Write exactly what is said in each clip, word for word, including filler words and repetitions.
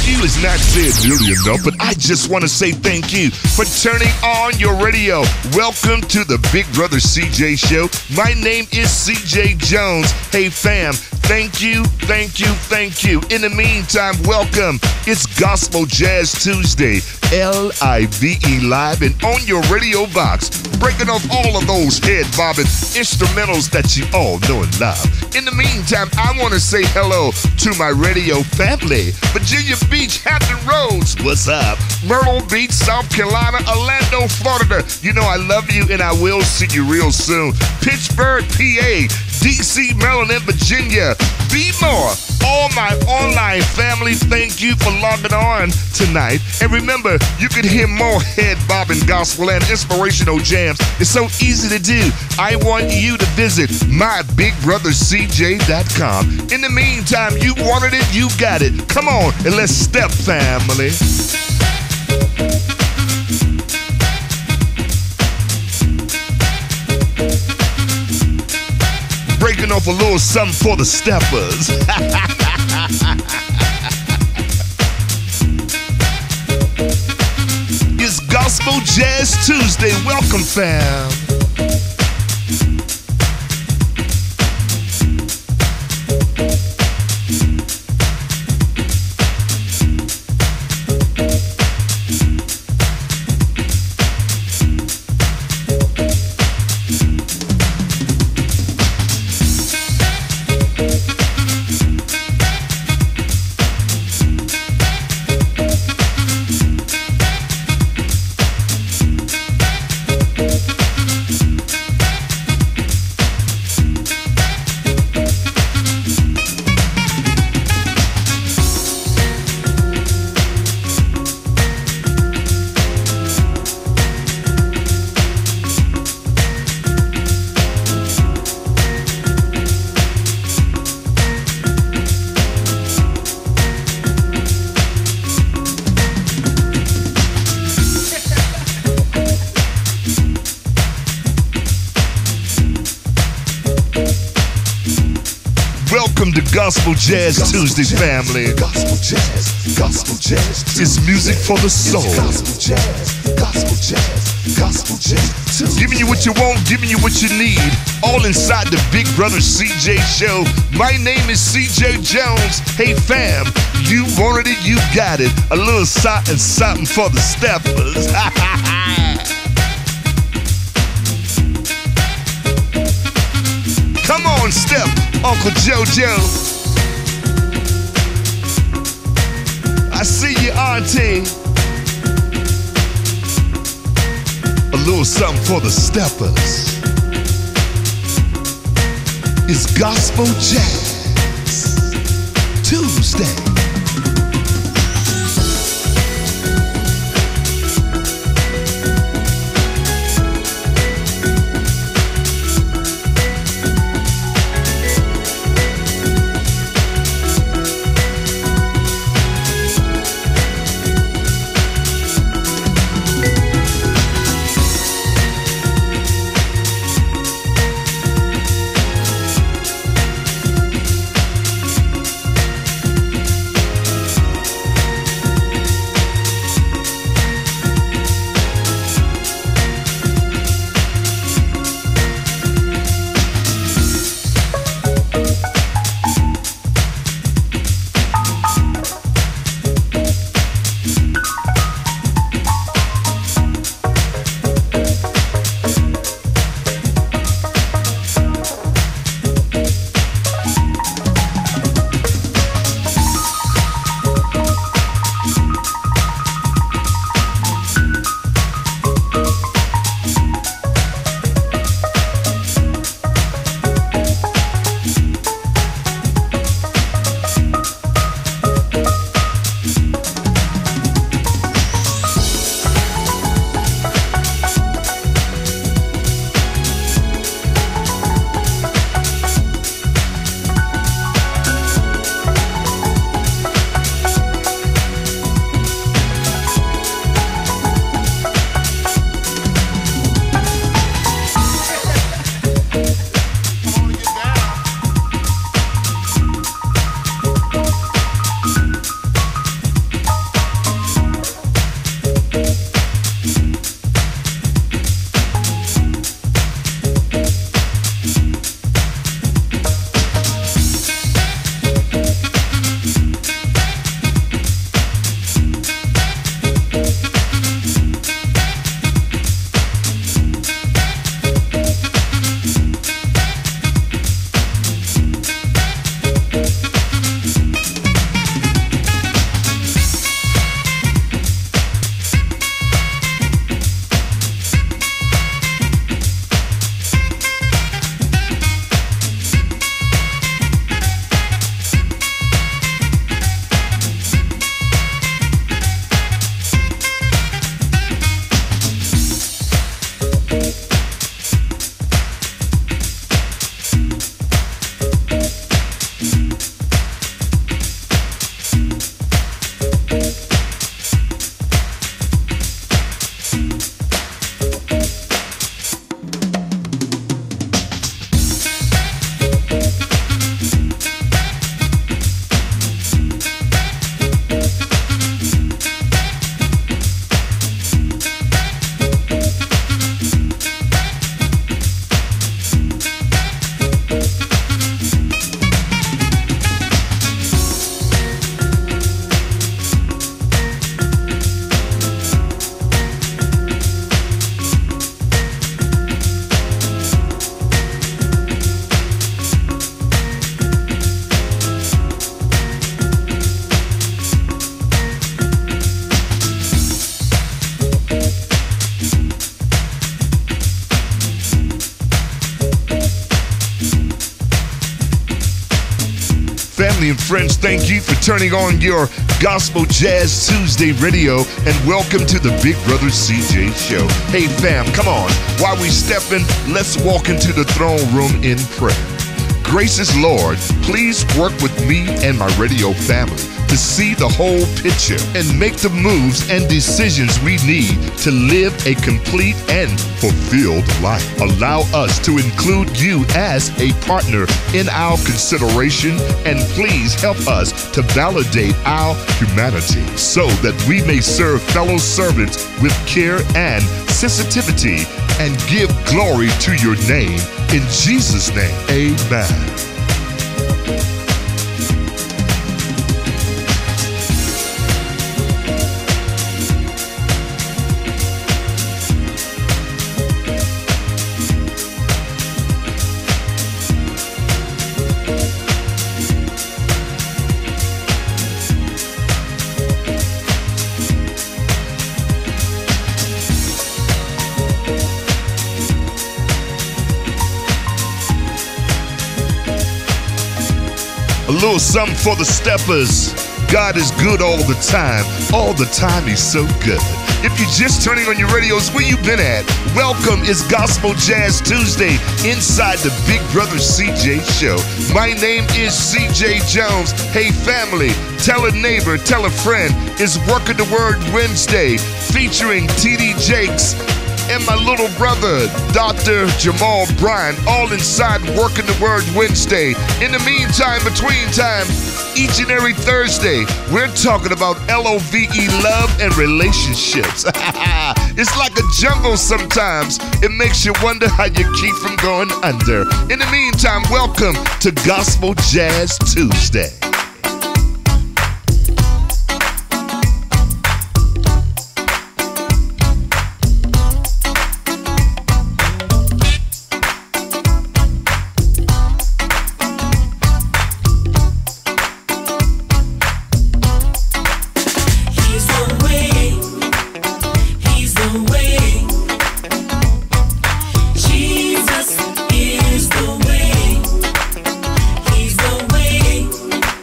you is not said nearly enough, but I just want to say thank you for turning on your radio. Welcome to the Big Brother C J Show. My name is C J Jones. Hey fam, thank you, thank you, thank you. In the meantime, welcome. It's Gospel Jazz Tuesday, L I V E live and on your radio box, breaking off all of those head-bobbing instrumentals that you all know and love. In the meantime, I want to say hello to my radio family. Virginia Beach, Hampton Roads, what's up? Myrtle Beach, South Carolina, Orlando, Florida. You know I love you and I will see you real soon. Pittsburgh, P A, D C, Maryland, and Virginia. Be more. All my online family, thank you for logging on tonight. And remember, you can hear more head-bobbing gospel and inspirational jams. It's so easy to do. I want you to visit my big brother C J dot com. In the meantime, you wanted it, you got it. Come on, and let's step, family. Breaking off a little something for the steppers. It's Gospel Jazz Tuesday. Welcome, fam. Welcome to Gospel Jazz Gospel Tuesday, jazz, family. Gospel Jazz, Gospel Jazz Tuesday. It's music for the soul. It's Gospel Jazz, Gospel Jazz, Gospel Jazz Tuesday. Giving you what you want, giving you what you need. All inside the Big Brother C J Show. My name is C J Jones. Hey fam, you wanted it, you got it. A little something, something for the steppers. Come on, step, Uncle JoJo. I see you, Auntie. A little something for the steppers. It's Gospel Jazz Tuesday. family and friends, thank you for turning on your Gospel Jazz Tuesday radio, and welcome to the Big Brother C J Show. Hey fam, come on. While we stepping, let's walk into the throne room in prayer. Gracious Lord, please work with me and my radio family to see the whole picture and make the moves and decisions we need to live a complete and fulfilled life. Allow us to include you as a partner in our consideration, and please help us to validate our humanity so that we may serve fellow servants with care and sensitivity and give glory to your name. In Jesus' name, amen. A little something for the steppers. God is good all the time. All the time, he's so good. If you're just turning on your radios, where you been at? Welcome. It's Gospel Jazz Tuesday inside the Big Brother C J Show. My name is C J Jones. Hey family, tell a neighbor, tell a friend. It's Working the Word Wednesday featuring T D Jakes and my little brother, Doctor Jamal Bryant, all inside Working the Word Wednesday. In the meantime, between time, each and every Thursday, we're talking about L O V E, love and relationships. It's like a jungle sometimes. It makes you wonder how you keep from going under. In the meantime, welcome to Gospel Jazz Tuesday. Jesus is the way. He's the way.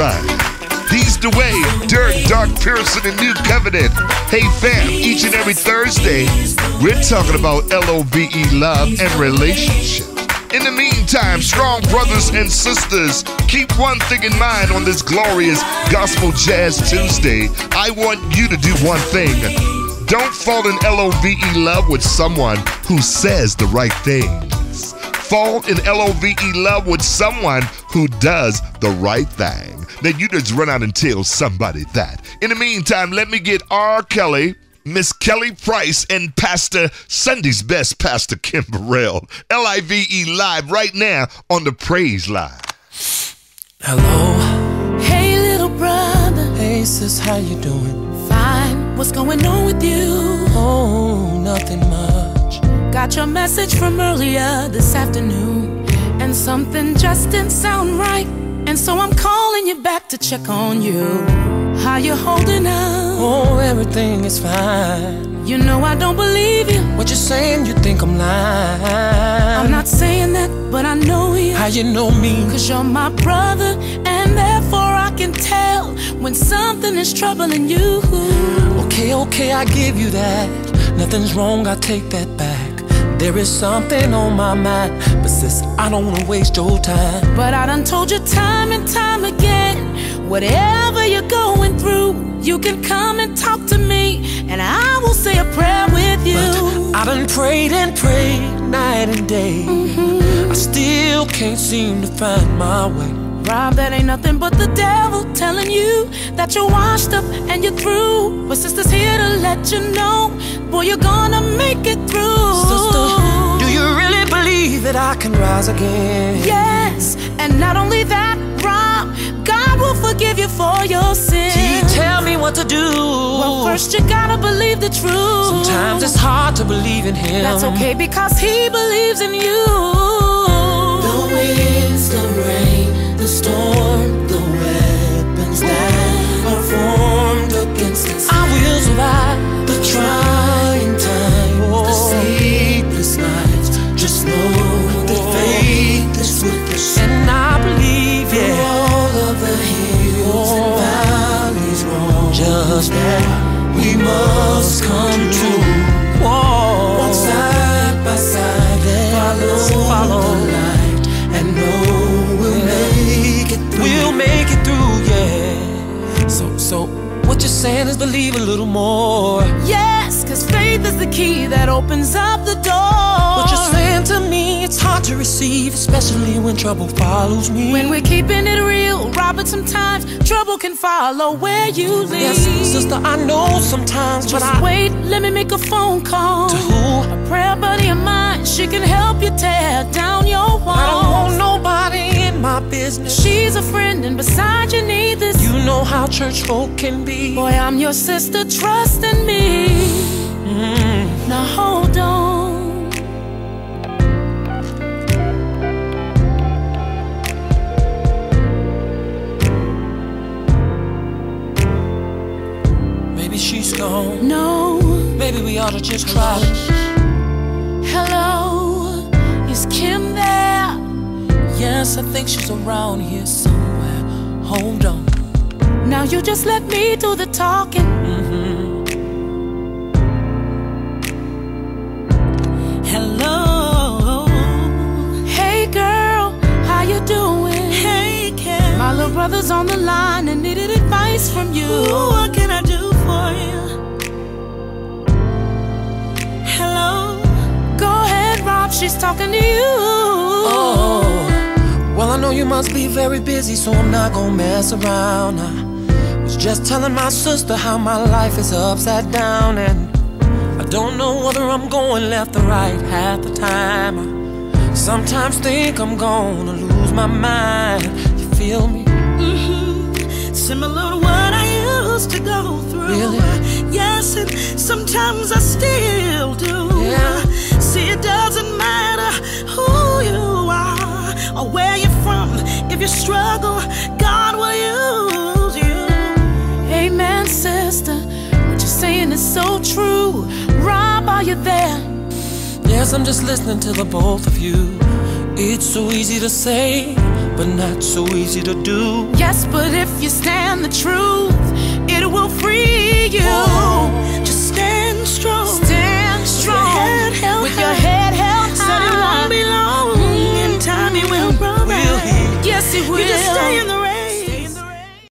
Live. He's the way, Dirk, Dark Pearson, and New Covenant. Hey fam, each and every Thursday, we're talking about L O V E, love and relationships. In the meantime, strong brothers and sisters, keep one thing in mind on this glorious Gospel Jazz Tuesday. I want you to do one thing. Don't fall in L O V E love with someone who says the right things. Fall in L O V E love with someone who does the right thing. Then you just run out and tell somebody that. In the meantime, let me get R. Kelly, Miss Kelly Price, and Pastor Sunday's best, Pastor Kim Burrell. L I V E live right now on the Praise Line. Hello. Hey, little brother. Hey, sis, how you doing? Fine. What's going on with you? Oh, nothing much. Got your message from earlier this afternoon, and something just didn't sound right. And so I'm calling you back to check on you. How you holding up? Oh, everything is fine. You know I don't believe you. What you saying? You think I'm lying? I'm not saying that, but I know you. How you know me? Cause you're my brother, and therefore I can tell when something is troubling you. Okay, okay, I give you that. Nothing's wrong, I take that back. There is something on my mind, but sis, I don't wanna waste your time. But I done told you time and time again, whatever you're going through, you can come and talk to me, and I will say a prayer with you. But I done prayed and prayed night and day. mm-hmm. I still can't seem to find my way. Rob, that ain't nothing but the devil telling you that you're washed up and you're through. But sister's here to let you know, boy, you're gonna make it through. Sister, do you really believe that I can rise again? Yes, and not only that, Rob, God will forgive you for your sins. He tell me what to do. Well, first you gotta believe the truth. Sometimes it's hard to believe in him. That's okay, because he believes in you. The winds, the rain, the storm, the weapons that are formed against us, I will survive the trying times, oh. the sleepless nights. Just know that faith is with us, and I believe, yeah. Through all of the hills oh. and valleys roll, just that we must come to walk side by side, follow, follow the light, and know we'll make it through. We'll make it through, yeah. So, so what you're saying is believe a little more. Yes, cause faith is the key that opens up the door. What you're saying to me, it's hard to receive, especially when trouble follows me. When we're keeping it real, Robert, sometimes trouble can follow where you lead. Yes, sister, I know sometimes, Just but I wait, let me make a phone call. To who? A prayer buddy of mine, she can help you tear down your walls. I don't want nobody in my business. She's a friend, and besides you need this. You know how church folk can be. Boy, I'm your sister, trust in me. mm. Now hold on. Maybe she's gone. No. Maybe we ought to just try. Hello, is Kim there? Yes, I think she's around here somewhere. Hold on. Now you just let me do the talking. mm-hmm. Hello. Hey girl, how you doing? Hey, Kim. My little brother's on the line and needed advice from you. Ooh, what can I do for you? Hello. Go ahead, Rob, she's talking to you. Oh, well, I know you must be very busy, so I'm not gonna mess around. I was just telling my sister how my life is upside down, and I don't know whether I'm going left or right half the time. I sometimes think I'm gonna lose my mind. You feel me? Mm-hmm. Similar to what I used to go through. Really? Yes, and sometimes I still do. Yeah. See, it doesn't matter who you are or where you're from. If you struggle, God will use you. Amen, sister. What you're saying is so true. Rob, are you there? Yes, I'm just listening to the both of you. It's so easy to say but not so easy to do. Yes, but if you stand the truth, it will free you.